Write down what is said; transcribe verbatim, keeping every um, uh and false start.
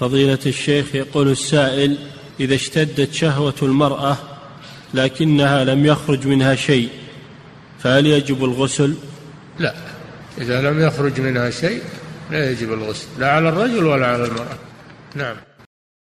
فضيلة الشيخ، يقول السائل: إذا اشتدت شهوة المرأة لكنها لم يخرج منها شيء فهل يجب الغسل؟ لا، إذا لم يخرج منها شيء لا يجب الغسل، لا على الرجل ولا على المرأة. نعم.